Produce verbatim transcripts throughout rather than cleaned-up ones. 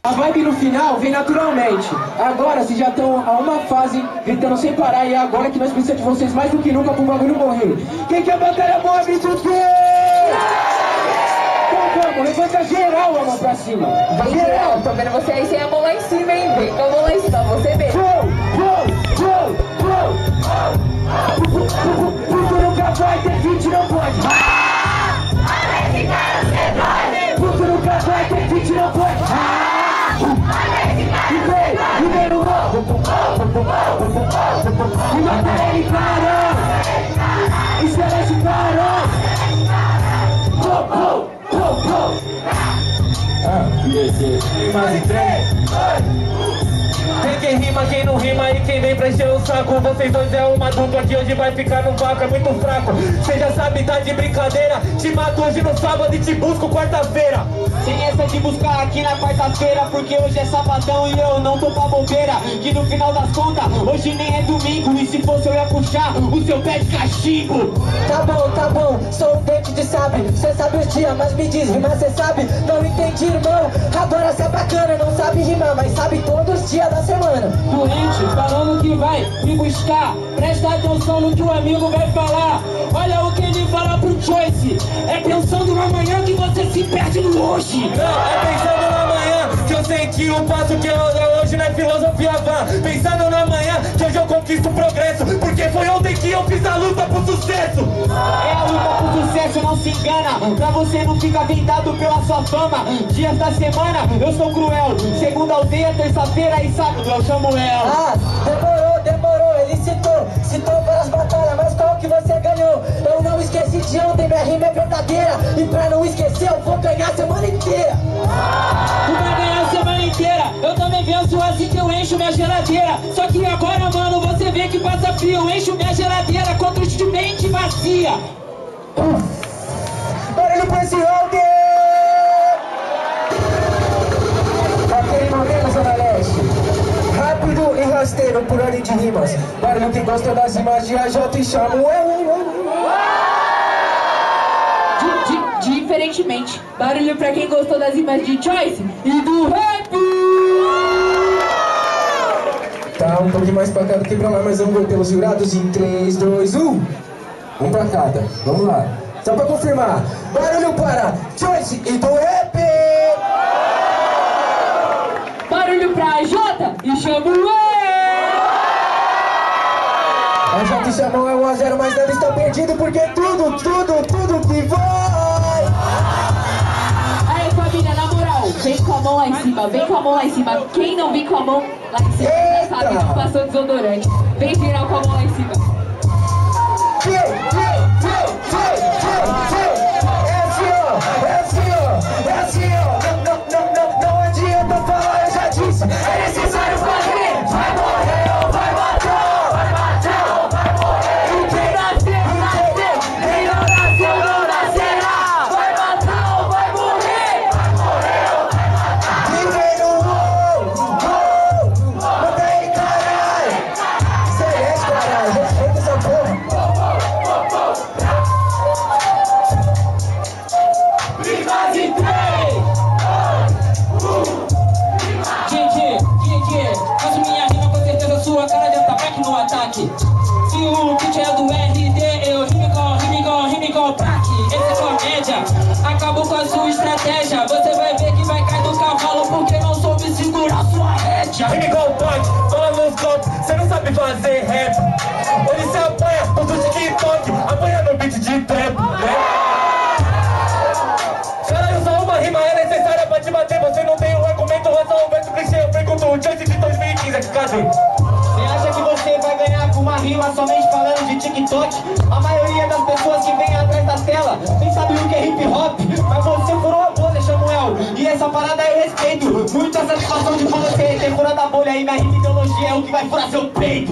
A vibe no final vem naturalmente. Agora vocês já estão a uma fase gritando sem parar. E é agora que nós precisamos de vocês mais do que nunca pro bagulho morrer. Quem quer batalha boa, grita o quê? Então vamos, levanta geral a mão pra cima. Geral, tô vendo você aí sem a mão lá em cima, hein? Vem com a mão lá em cima, você mesmo. Porque nunca vai ter hit, não pode. Porque nunca vai ter hit, não pode. E vem, e vem no morro. E mata ele, cara. Espera esse cara. Rimas em três. Tem quem rima, quem não rima e quem vem pra encher o saco. Vocês dois é uma dupla que hoje vai ficar no vácuo, é muito fraco. Cê já sabe, tá de brincadeira. Te mato hoje no sábado e te busco quarta-feira. Sem essa de buscar aqui na quarta-feira, porque hoje é sabadão e eu não tô pra bobeira. Que no final das contas, hoje nem é domingo. E se fosse eu ia puxar o seu pé de castigo. Tá bom, tá bom, sou um dente de sabre. Cê sabe os dias, mas me diz, rimar cê sabe? Não entendi, irmão, agora cê é bacana. Não sabe rimar, mas sabe todos os dias da semana. Doente, falando que vai me buscar. Presta atenção no que o amigo vai falar. Olha o que ele fala pro Choice. É pensando no amanhã que você se perde no hoje. Não, é pensando no amanhã que eu sei que o passo que eu dou hoje não é filosofia vã. Pensando no amanhã que hoje eu conquisto o progresso, porque foi ontem que eu fiz a luta pro sucesso. É a luta pro sucesso, não se engana. Pra você não ficar vendado pela sua fama. Dias da semana eu sou cruel. Segunda aldeia, terça-feira e sábado eu chamo ela. Ah, demorou, demorou, ele citou Citou várias batalhas, mas qual que você ganhou? Eu não esqueci de ontem, minha rima é verdadeira. E pra não esquecer eu vou ganhar a semana inteira. Tu vai ganhar a semana inteira. Eu também venço assim que eu encho minha geladeira. Só que agora, mano, você vê que passa frio. Eu encho minha geladeira contra os de mente vazia. Barulho pra esse round! Aquele momento, Zona Leste. Rápido e rasteiro por ordem de rimas. Barulho que gosta das rimas de A J e chamo Di- di- Diferentemente, barulho pra quem gostou das rimas de Choice e do rap! Tá um pouquinho mais pra cá do que pra lá, mas vamos ver pelos jurados em três, dois, um. Um pra cada, vamos lá. Só pra confirmar, barulho para Choice e do rap! Barulho pra A J e chamo eu! A J chamou é um a zero, mas nada está perdido, porque tudo, tudo, tudo que vai! Aí família, na moral, vem com a mão lá em cima, vem com a mão lá em cima. Quem não vem com a mão lá em cima já sabe, não passou desodorante. Vem geral com a mão lá em cima. Fio, fio, fio, fio, fio, fio. É assim, ó, é assim, ó, é assim, ó. Não, não, não, não, não adianta falar, eu já disse. É necessário fazer, vai morrer ou vai matar. Vai matar ou vai morrer. E quem nasceu, nasceu. Quem não nasceu, não nascerá. Vai matar ou vai morrer. Vai morrer ou vai matar. E vem no gol, gol. Manda aí, caralho. Celeste, caralho, respeita essa porra. Rimas em três, dois, um. Gigi, Gigi, faço minha rima com certeza sua cara já tá back no ataque. Se o beat é do R D, eu rime com, rime com, rime com praque. Esse é comédia, acabou com a sua estratégia. Você vai ver que vai cair do cavalo porque não soube segurar sua rédea. Rime igual punk, fala nos golpes, cê não sabe fazer rap. Hoje cê apanha, o do TikTok, apanha no beat de trap, né? Caralho, só uma rima é necessária pra te bater. Você não tem um argumento, é só um verso clichê. Eu pergunto o Chance de dois mil e quinze, aqui, cadê? Você acha que você vai ganhar com uma rima somente falando de TikTok? A maioria das pessoas que vem atrás da tela nem sabe o que é hip hop. Mas você furou a bolha, Samuel. E essa parada é respeito. Muita satisfação de você ter furado a bolha aí. Minha rima ideologia é o que vai furar seu peito.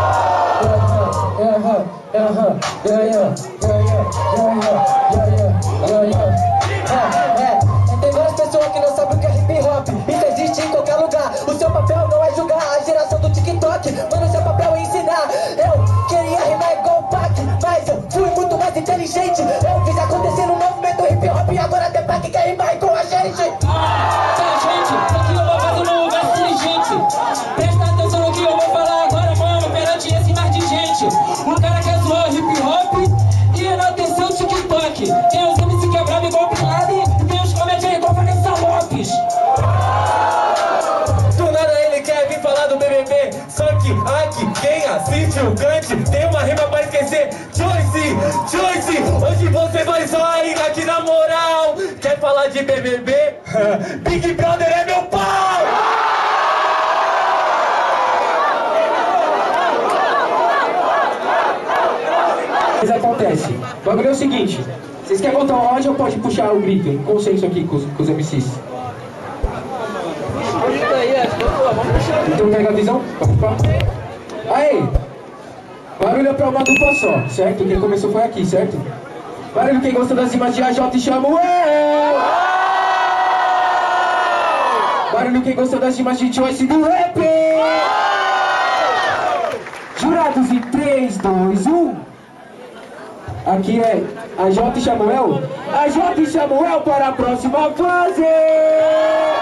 Aham, aham, yeah, yeah, yeah, yeah, yeah, yeah, yeah. É, é, tem várias pessoas que não sabem o que é hip hop. Isso existe em qualquer lugar. O seu papel não é julgar a geração do TikTok. Mano, seu papel é ensinar. Eu queria rimar igual o Pac, mas eu fui muito mais inteligente. Eu fiz acontecer no movimento hip hop e agora tem Pac que quer rimar igual a gente. Ah, gente, aqui eu vou aqui, aqui, quem assiste o cante tem uma rima pra esquecer. Joyce, Joyce, hoje você vai sair aqui na moral. Quer falar de B B B? Big Brother é meu pau! Mas acontece, o bagulho é o seguinte, vocês querem botar o áudio ou pode puxar o grito? Em consenso aqui com os, com os M Cs. Então pega a visão? Aí, barulho é pra uma dupla só, certo? Quem começou foi aqui, certo? Barulho quem gosta das rimas de A J e Samuel. Barulho quem gosta das rimas de Joyce do rap. Jurados em três, dois, um. Aqui é A J e Samuel. A J e Samuel para a próxima fase.